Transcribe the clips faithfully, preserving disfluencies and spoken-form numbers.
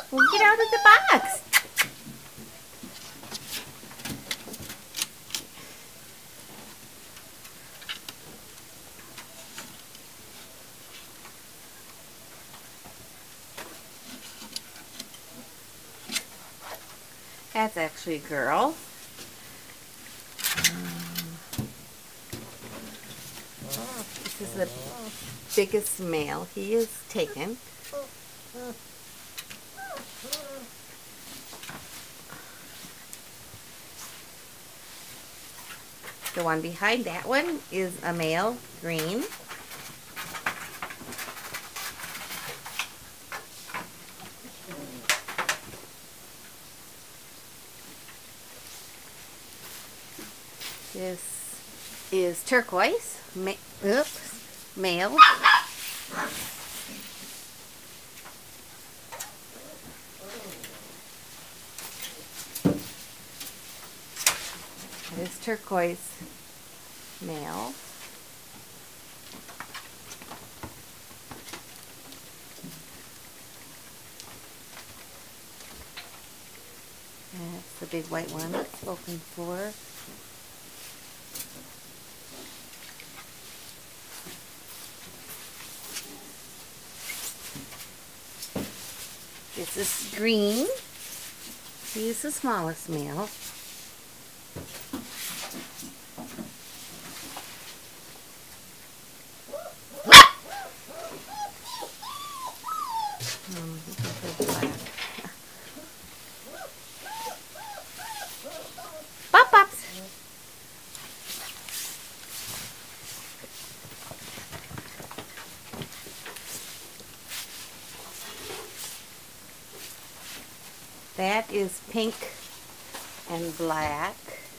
Well, get out of the box. That's actually a girl. This is the biggest male. He is taken. The one behind that one is a male, green. This is turquoise, ma oops, male. That is turquoise, male. That's the big white one that's spoken for. This is green. He is the smallest male. Um, Pop pops. That is pink and black.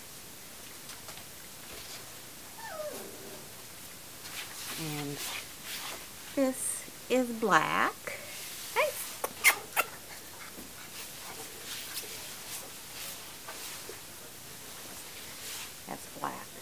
And this is black. Hey. That's black.